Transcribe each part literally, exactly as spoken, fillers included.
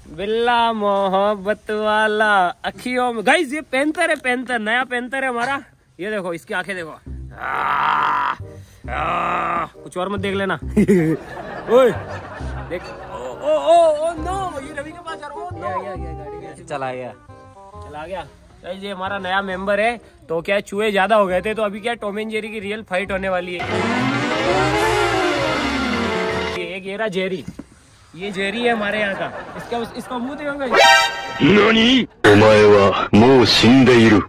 बिल्ला मोहब्बत वाला अखियों में। गाइस ये पैंथर है, पैंथर नया पैंथर है हमारा। ये देखो इसकी आंखें देखो। आ, आ, कुछ और मत देख लेना। ओए देख। ओ ओ ओ ओ नो, ये रवि के पास जा रहा है। गया गया गया गाड़ी चला गया चला गया। गाइस ये हमारा नया मेंबर है। तो क्या चूहे ज्यादा हो गए थे, तो अभी क्या टॉम एंड जेरी की रियल फाइट होने वाली है। एक ये रहा जेरी, ये जेरी है हमारे यहाँ का। इसका इसका मुंह देखोगे। नानी? ओमाए वा मो शिंदेइरु।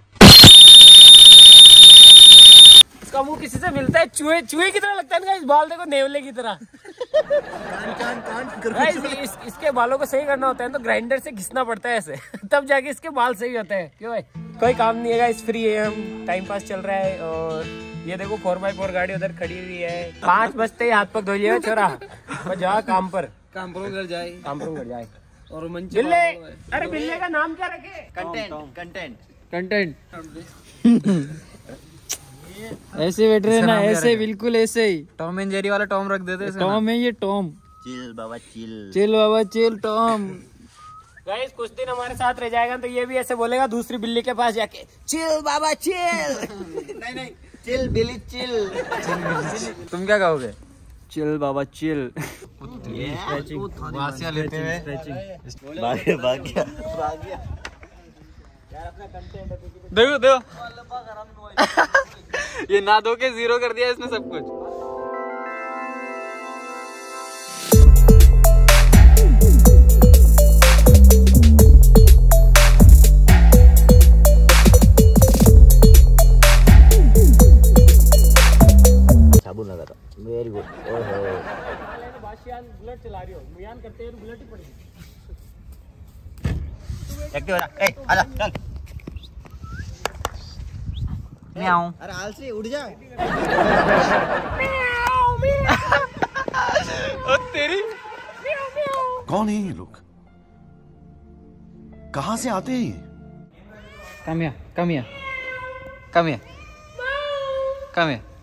इसका मुंह किसी से मिलता है चूहे चूहे की तरह लगता है ना। इस बाल देखो नेवले की तरह। कान कान कान इस, इसके बालों को सही करना होता है तो ग्राइंडर से घिसना पड़ता है ऐसे। तब जाके इसके बाल सही होते हैं। क्यों भाई? कोई काम नहीं है, इस फ्री है, हम टाइम पास चल रहा है। और ये देखो फोर बाई फोर गाड़ी उधर खड़ी हुई है। पाँच बजते ही हाथ पक धोइए छोरा, पर जा काम पर काम पर घर जाए काम पर घर जाए। और बिल्ले, अरे बिल्ले का नाम क्या रखे? कंटेंट कंटेंट कंटेंट ऐसे बैठ रहे ना, ऐसे बिल्कुल ऐसे ही। टॉम एंड जेरी वाला टॉम रख देते। टॉम है ये, टॉम। चिल बाबा चिल, चिल बाबा चिल टॉम। गाइस कुछ दिन हमारे साथ रह जाएगा तो ये भी ऐसे बोलेगा दूसरी बिल्ली के पास जाके, चिल बाबा चिल। नहीं नहीं, चिल बिल्ली चिल। तुम क्या कहोगे? चिल बाबा चिल। वासियां लेते हुए भाग्य भाग्य भाग्य। देखो देखो ये ना दो के जीरो कर दिया इसने सब कुछ। साबुन लगा था। Very good. बुलेट चला रही हो, मुयान करते हैं बुलेट ही पड़ेगी। एक्टिव हो जा, ए आजा चल। म्याऊ। अरे आलसी उड़ जा। ओ तेरी। कौन है ये लोग? कहाँ से आते हैं ये? Come here, come here, come here, come here.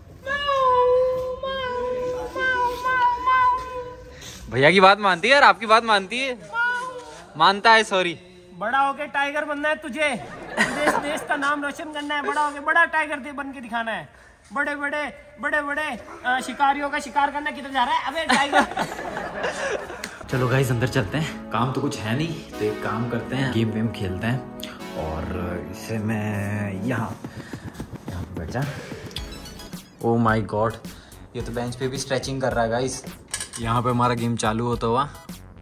भैया की बात मानती है यार, आपकी बात मानती है? मानता है, सॉरी। बड़ा होके टाइगर बनना है तुझे, तुझे इस देश का नाम रोशन करना है। बड़ा होके बड़ा टाइगर दे बन के दिखाना है। बड़े बड़े बड़े बड़े शिकारियों का शिकार करना। किधर जा रहा है अबे टाइगर? चलो गाइस अंदर चलते हैं। काम तो कुछ है नहीं, तो एक काम करते हैं, गेम वेम खेलते हैं। और इसे मैं यहाँ यहाँ पे बैठ जा। ओ माय गॉड, ये तो बेंच पे भी स्ट्रेचिंग कर रहा है गाइस। यहाँ पे हमारा गेम चालू होता हुआ।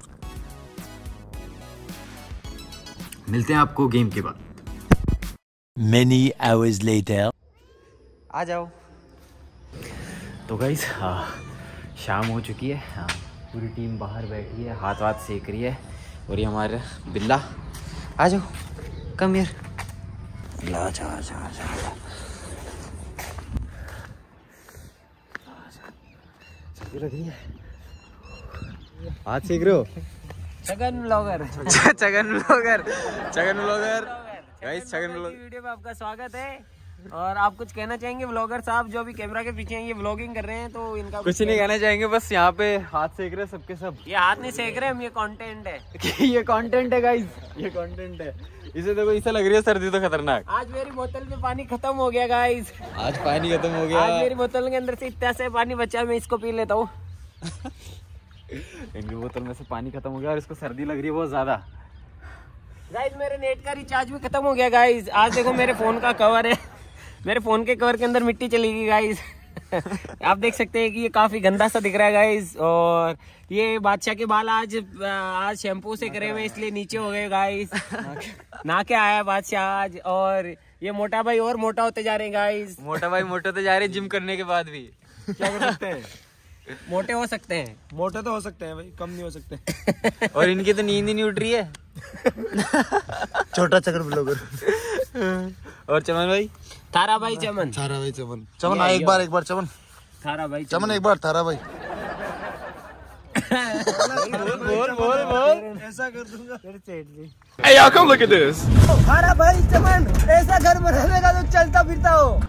मिलते हैं आपको गेम के बाद। Many hours later. आ जाओ। तो गाइस शाम हो चुकी है। हाँ, पूरी टीम बाहर बैठी है, हाथ वाथ सेक रही है। और ये हमारे बिल्ला, आ जाओ, कम हियर। ला जा जा जा सर्दी लग रही है। हाथ सेक रहे हो? Chhagan blogger. Chhagan blogger, Chhagan blogger guys, Chhagan blogger video में आपका स्वागत है। और आप कुछ कहना चाहेंगे ब्लॉगर साहब जो भी कैमरा के पीछे हैं, ये व्लॉगिंग कर रहे हैं, तो इनका कुछ नहीं कहना चाहेंगे, बस यहाँ पे हाथ सेक रहे सबके सब। ये हाथ नहीं सेक रहे हम, ये कंटेंट है। ये कंटेंट है गाइस, ये कंटेंट है। इसे देखो, इसे लग रही है सर्दी तो खतरनाक। आज मेरी बोतल में पानी खत्म हो गया गाइस। आज पानी खत्म हो गया। आज मेरी बोतल के अंदर से इतना से पानी बचा, मैं इसको पी लेता हूँ। इनकी बोतल में से पानी खत्म हो गया और इसको सर्दी लग रही है बहुत ज्यादा। गाइस मेरे नेट का रिचार्ज भी खत्म हो गया गाइस। आज देखो मेरे फोन का कवर है, मेरे फोन के कवर के अंदर मिट्टी चली गई गाइस। आप देख सकते हैं कि ये काफी गंदा सा दिख रहा है गाइस। और ये बादशाह के बाल आज आज शैम्पू से करे हुए इसलिए नीचे हो गए गाइस। ना के आया बादशाह आज। और ये मोटा भाई और मोटा होते जा रहे हैं गाइस। मोटा भाई मोटे होते जा रहे हैं जिम करने के बाद भी। क्या कर सकते हैं, मोटे हो सकते हैं। मोटे तो हो सकते हैं भाई, कम नहीं हो सकते। और इनकी तो नींद ही नहीं उठ रही है। छोटा चक्र ब्लॉगर। और चमन भाई, थारा भाई चमन, थारा भाई चमन, चमन आ एक बार एक बार चमन, थारा भाई चमन एक बार थारा भाई। बोल बोल बोल। ऐसा कर दूंगा। Hey y'all, come look at this. थारा भाई चमन, ऐसा घर में रहेगा तो चलता फिरता हो।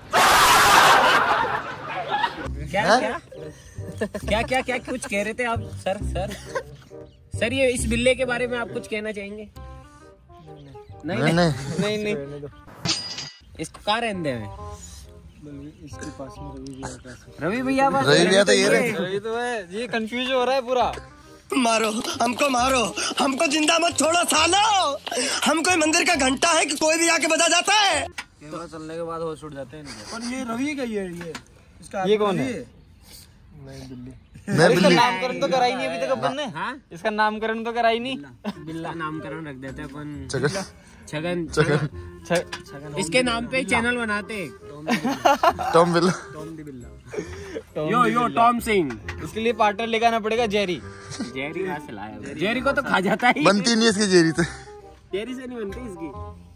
क्या क्या क्या क्या क्या कुछ कह रहे थे आप सर? सर सर ये इस बिल्ले के बारे में आप कुछ कहना चाहेंगे? नहीं नहीं नहीं नहीं, नहीं। इसको कहाँ रहने हैं? इसके पास में रवि भैया का रवि भैया पास रवि भैया तो ये रहे। रवि तो है, ये कंफ्यूज हो रहा है पूरा। मारो हमको, मारो हमको, जिंदा मत छोड़ो सालो। हम कोई मंदिर का घंटा है कि कोई भी आके बजा जाता है। तो चलने के बाद होश उड़ जाते हैं इनके। और ये रवि का ये ये इसका ये कौन है? नहीं बिल्ली। मैं इसका बिल्ली। नामकरण तो करा ही नहीं अभी तक अपन ने। हाँ इसका नामकरण तो करा ही नहीं। बिल्ला नामकरण रख देते हैं अपन। छगन छगन छगन इसके नाम पे एक चैनल बनाते हैं। टॉम बिल्ला। Yo yo Tom Singh. इसके लिए पार्टनर लेकर आना पड़ेगा जेरी। जेरी कहाँ से लाया? जेरी को तो खा जाता ही। बनती नहीं इसकी जेरी से। जेरी से नहीं बनती इसकी।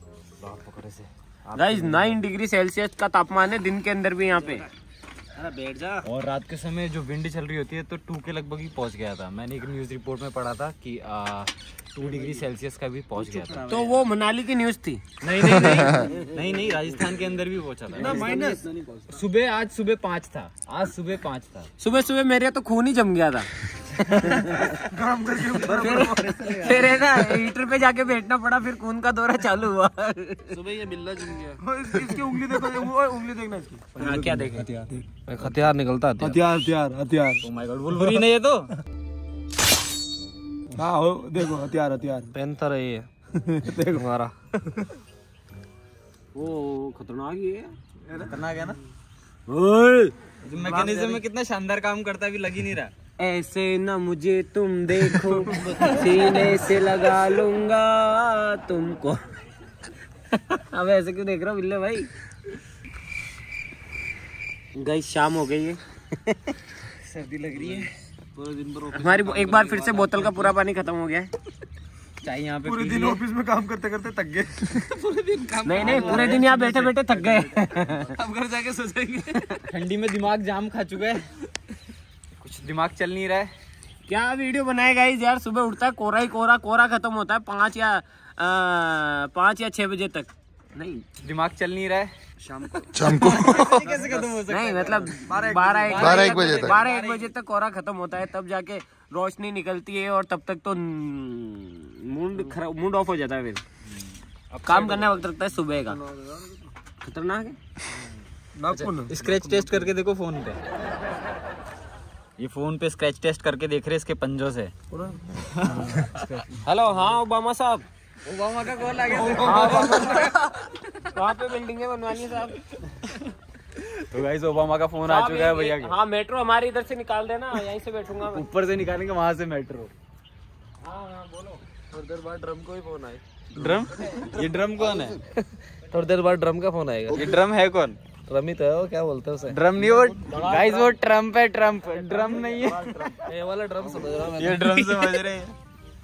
गाइस नाइन डिग्री सेल्सियस का तापमान है दिन के अंदर भी यहाँ पे। बैठ जा। और रात के समय जो विंड चल रही होती है तो टू के लगभग ही पहुंच गया था। मैंने एक न्यूज रिपोर्ट में पढ़ा था कि आ, टू डिग्री सेल्सियस का भी पहुंच गया था। तो वो मनाली की न्यूज थी। नहीं नहीं नहीं नहीं नहीं राजस्थान के अंदर भी पहुंचा था। माइनस सुबह, आज सुबह पाँच था। आज सुबह पाँच था। सुबह सुबह मेरे तो खून ही जम गया था। फिर है ना हीटर पे जाके बैठना पड़ा, फिर खून का दौरा चालू हुआ। सुबह ये बिल्ला जम गया। इसकी उंगली देखो, वो उंगली देखना इसकी। हाँ क्या देखे? हथियार निकलता है। हथियार हथियार हथियार। ओह माय गॉड, वुल्वरीन है ये तो। हाँ हो देखो, हथियार हथियार। पैंथर है ये। देखो हमारा वो खतरनाक ही है। खतरनाक है ना। मैकेनिज्म में कितना शानदार काम करता है, अभी लग ही नहीं रहा। ऐसे न मुझे तुम देखो, सीने से लगा लूंगा तुमको। अब ऐसे क्यों देख रहा हो बिल्ले भाई? गई शाम हो गई है। सर्दी लग रही है। पूरे दिन पर हमारी एक बार फिर से बोतल का पूरा पानी खत्म हो गया है। चाय यहाँ पे पूरे दिन ऑफिस में काम करते करते थक गए। पूरे दिन काम। नहीं नहीं पूरे दिन यहाँ बैठे बैठे थक गए। अब घर जाके सोचेंगे। ठंडी में दिमाग जाम खा चुका है, कुछ दिमाग चल नहीं रहा है। क्या वीडियो बनाए गाइस यार? सुबह उठता है कोरा ही कोरा, कोरा खत्म होता है पाँच या पाँच या छह बजे तक। नहीं दिमाग चल नहीं रहा है। शाम को शाम को कैसे खत्म हो सकता है? नहीं मतलब बारह एक बारह एक बजे तक। बारह एक बजे तक कोरा खत्म होता है, तब जाके रोशनी निकलती है और तब तक तो मूड खराब, मूड ऑफ हो जाता है। फिर काम करने वक्त लगता है सुबह का। खतरनाक है। स्क्रैच टेस्ट करके देखो फोन पे। ये फोन पे स्क्रैच टेस्ट करके देख रहे इसके पंजों से। हेलो हाँ ओबामा साहब। ओबामा का कॉल आ गया। वहाँ पे बिल्डिंगें बनवानी है साहब। तो गाइस ओबामा का फोन आ चुका है भैया। हाँ मेट्रो हमारे इधर से निकाल देना, यहीं से बैठूंगा मैं। ऊपर से निकालेंगे, वहां से मेट्रो। हाँ हाँ बोलो। थोड़ी देर बाद ड्रम को ही फोन आए। ड्रम? ये ड्रम कौन है? थोड़ी देर बाद ड्रम का फोन आएगा। ये ड्रम है कौन? ड्रम ही तो है वो, क्या बोलते हैं उसे? ड्रम नहीं, वो गाइस वो ट्रम्प है। ट्रम्प ड्रम नहीं है। ये वाला ड्रम समझ रहा हूँ। ये ड्रम समझ रहे हैं।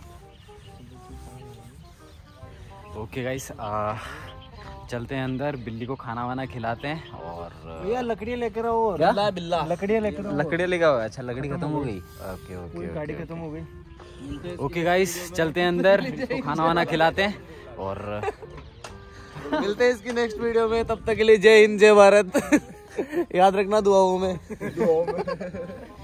ओके गाइस चलते हैं अंदर, बिल्ली को खाना वाना खिलाते हैं। और भैया लकड़ियाँ लेकर आओ। बिल्ला बिल्ला लकड़ियाँ लेकर आओ। लकड़ियाँ लेकर आओ। अच्छा लकड़ी खत्म हो गई। ओके ओके गाड़ी खत्म हो गई। ओके गाइस चलते हैं अंदर, इसको खाना वाना खिलाते हैं और मिलते हैं इसकी नेक्स्ट वीडियो में। तब तक के लिए जय हिंद जय भारत। याद रखना दुआओं में।